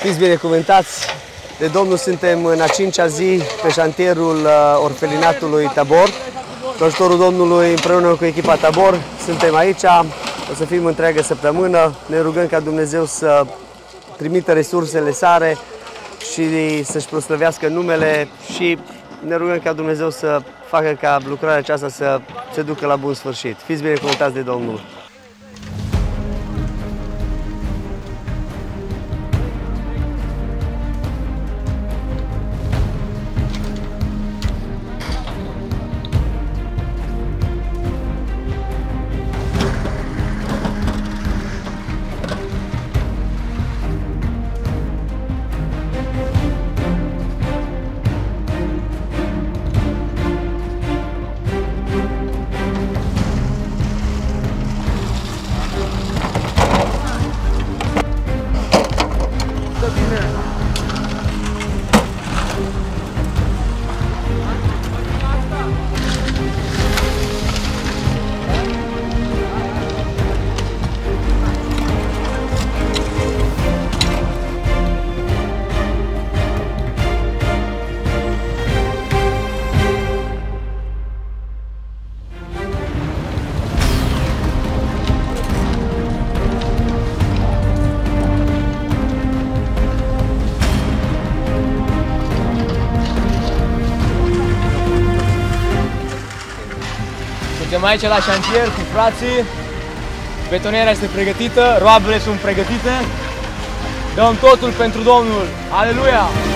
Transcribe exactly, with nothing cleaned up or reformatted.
Fiți binecuvântați de Domnul, suntem în a cincea zi pe șantierul orfelinatului Tabor. Cu ajutorul Domnului, împreună cu echipa Tabor, suntem aici, o să fim întreagă săptămână. Ne rugăm ca Dumnezeu să trimită resursele sale și să-și proslăvească numele și ne rugăm ca Dumnezeu să facă ca lucrarea aceasta să se ducă la bun sfârșit. Fiți binecuvântați de Domnul! Suntem aici la șantier cu frații, betonierea este pregătită, roabele sunt pregătite, dăm totul pentru Domnul. Aleluia!